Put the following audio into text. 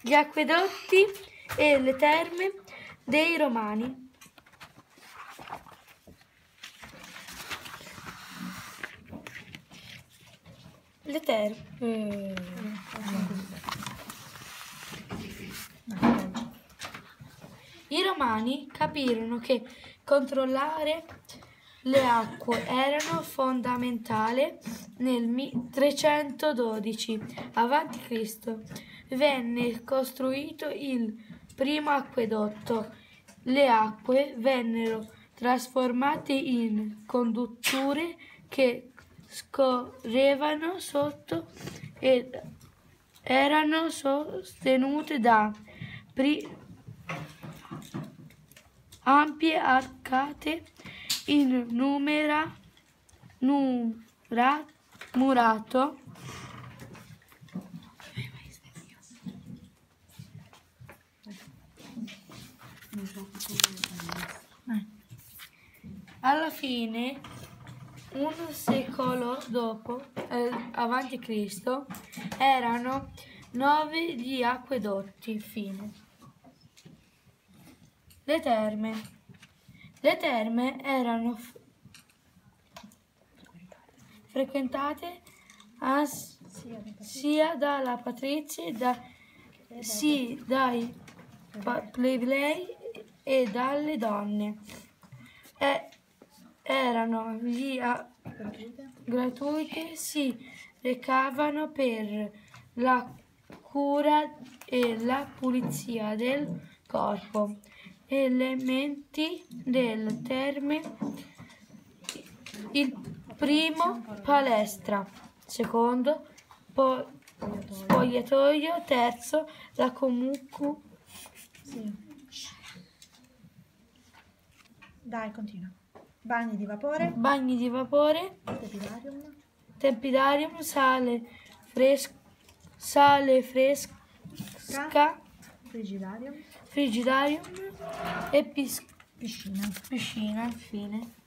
gli acquedotti e le terme dei Romani. Le terme. I Romani capirono che controllare le acque erano fondamentale. Nel 312 a.C. venne costruito il primo acquedotto. Le acque vennero trasformate in condutture che scorrevano sotto ed erano sostenute da ampie arcate in murato. Alla fine, un secolo dopo, avanti Cristo, erano 9 gli acquedotti. Fine. Le terme. Le terme erano frequentate sia dalla patrizia dai plebei e dalle donne. Erano gratuite, si recavano per la cura e la pulizia del corpo. Elementi delle terme: il primo, palestra; secondo, spogliatoio; terzo, la comunque. Dai, continua. Bagni di vapore. Bagni di vapore. Tepidarium. Sale fresca. Frigidarium. E piscina. Fine.